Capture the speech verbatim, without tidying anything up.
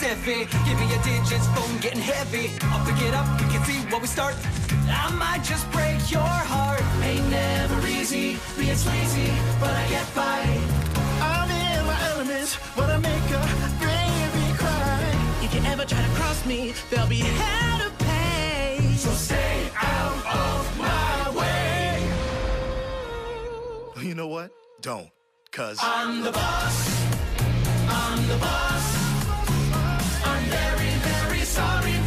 specific. Give me your digits, phone getting heavy. I'll pick it up, we can see where we start. I might just break your heart. Ain't never easy, being lazy, but I get by. I'm in my elements, when I make a baby cry. If you ever try to cross me, there'll be hell to pay. So stay out of my way. You know what? Don't, cause I'm the boss. I'm the boss. I'm very, very sorry.